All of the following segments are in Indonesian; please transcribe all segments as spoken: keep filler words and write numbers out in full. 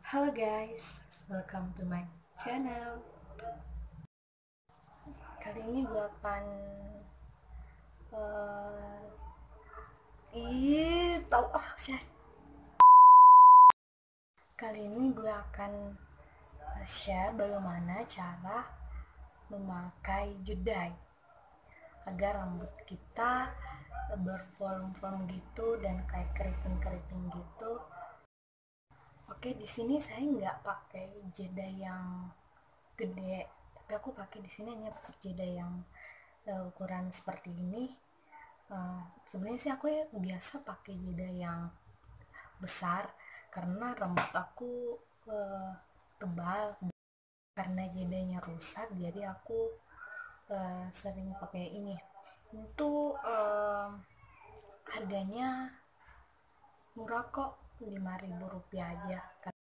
Halo guys, welcome to my channel. Kali ini gue akan uh, ih tau ah sih. Kali ini gue akan share bagaimana cara memakai jodai agar rambut kita bervolume-volume gitu dan kayak keriting-keriting gitu. Oke, di sini saya nggak pakai jeda yang gede, tapi aku pakai di sini hanya jeda yang uh, ukuran seperti ini. Uh, sebenarnya sih aku ya biasa pakai jeda yang besar karena rambut aku uh, tebal. Karena jedanya rusak, jadi aku uh, sering pakai ini. Itu uh, harganya murah kok, lima ribu rupiah aja.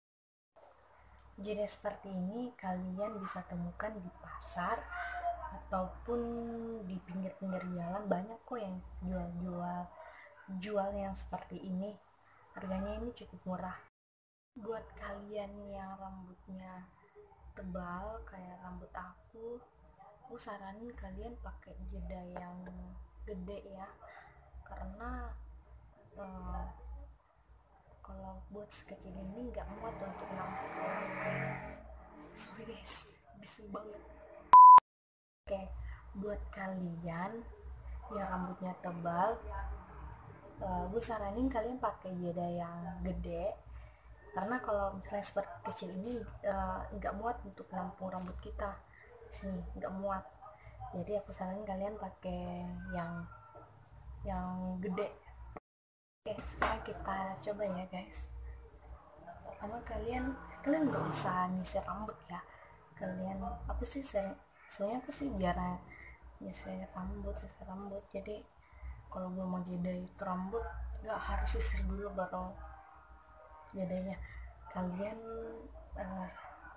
Jeda seperti ini kalian bisa temukan di pasar ataupun di pinggir-pinggir jalan. Banyak kok yang jual-jual jual yang seperti ini. Harganya ini cukup murah. Buat kalian yang rambutnya tebal kayak rambut aku, aku saranin kalian pakai jeda yang gede ya, karena uh, kalau buat sekecil ini nggak muat untuk nampung. Sorry guys, bising banget. Oke, buat kalian yang rambutnya tebal, uh, gue saranin kalian pakai jeda yang gede, karena kalau misalnya seperti kecil ini nggak uh, muat untuk nampung rambut kita. Sini nggak muat, jadi aku saranin kalian pakai yang yang gede. Oke, sekarang kita coba ya guys. Pertama kalian kalian nggak usah nyisir rambut ya. Kalian apa sih saya soalnya aku sih jarang nyisir rambut nyisir rambut jadi kalau gue mau jeda itu rambut nggak harus sisir dulu baru jedanya. Kalian uh,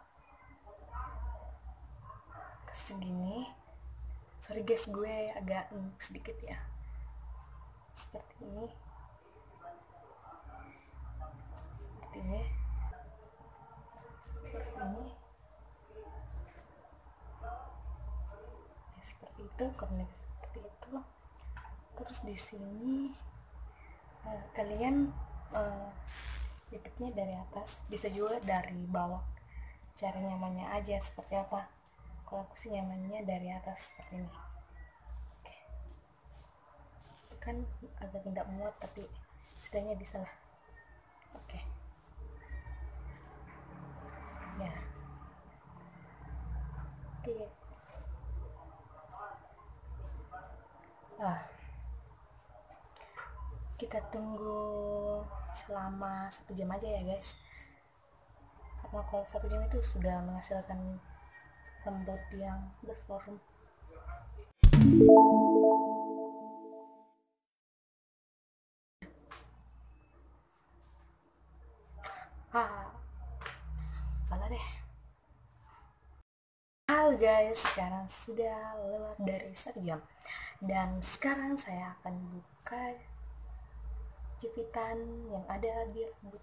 segini. Sorry guys, gue agak mm, sedikit ya, seperti ini. Ini seperti ini ya, seperti itu, connect seperti itu. Terus di sini uh, kalian uh, jepitnya dari atas, bisa juga dari bawah, cara nyamannya aja seperti apa. Kalau aku sih nyamannya dari atas seperti ini. Oke, itu kan agak tidak muat tapi setidaknya bisa lah. Oke ya, oke nah, kita tunggu selama satu jam aja ya guys, karena kalau satu jam itu sudah menghasilkan rambut yang bervolume. ah salah deh. Halo guys, sekarang sudah lewat dari satu jam dan sekarang saya akan buka jepitan yang ada di rambutku.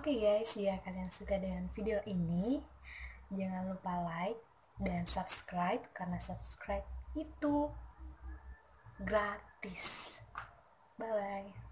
Oke guys, jika kalian suka dengan video ini, jangan lupa like dan subscribe, karena subscribe itu gratis. Bye bye.